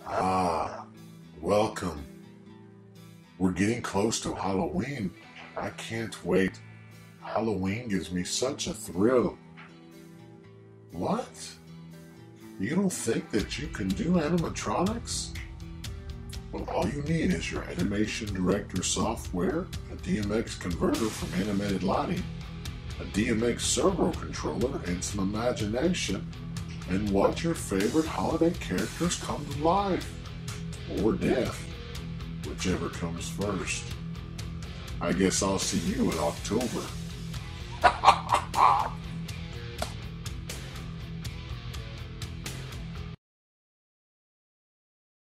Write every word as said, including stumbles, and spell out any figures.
Ah, welcome. We're getting close to Halloween. I can't wait. Halloween gives me such a thrill. What? You don't think that you can do animatronics? Well, all you need is your animation director software, a D M X converter from animated lighting, a D M X servo controller, and some imagination, and watch your favorite holiday characters come to life. Or death, whichever comes first. I guess I'll see you in October.